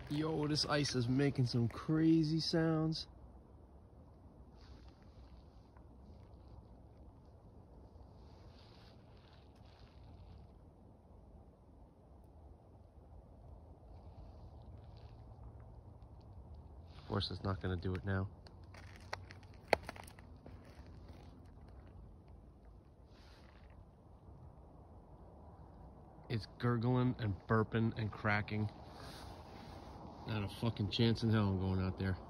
Yo, this ice is making some crazy sounds. Of course, it's not going to do it now. It's gurgling and burping and cracking. Not a fucking chance in hell I'm going out there.